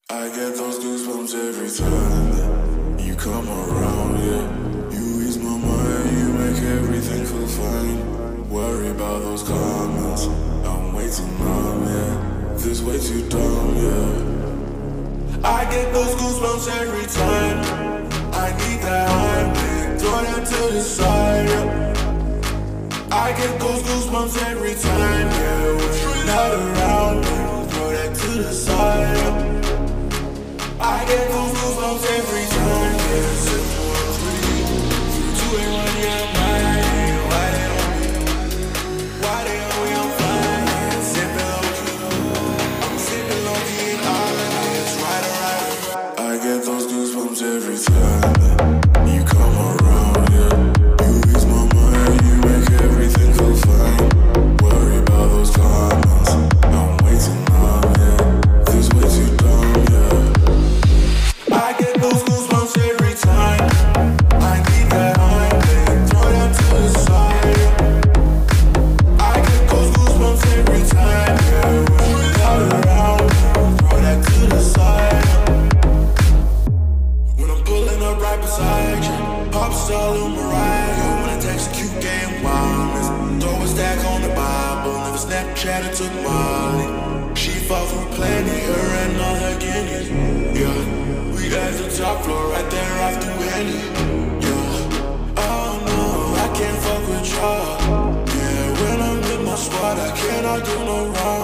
I get those goosebumps every time that you come around, yeah. You ease my mind, you make everything feel fine. Worry about those comments, I'm way too numb, yeah. This way too dumb, yeah. I get those goosebumps every time I need that high, throw that to the side, yeah. I get those goosebumps every time, yeah. When you're not around, throw that to the side, yeah. I get those goosebumps every time, yeah. 713, you ain't running out of mine. Why they on me, I'm flying. Sipping low key, I'm sipping low key in Ireland. Right. I get those goosebumps every time that you come around, yeah. You ease my mind, you make everything feel fine. Worry about those comments, I'm way too numb, yeah. This way too dumb, yeah. I get those goosebumps every time I need that high, throw that to the side. I get those goosebumps every time, yeah. When you're not around, throw that to the side. When I'm pulling up right beside you, pop star Lil Mariah. When I text a cute game wildness, throw a stack on the Bible. Never Snapchat or took Molly. She fought through plenty, her and all her guineas, yeah. We at the top floor, right there after Wendy, yeah. Oh no, I can't fuck with y'all, yeah. When I'm with my squad, I cannot do no wrong.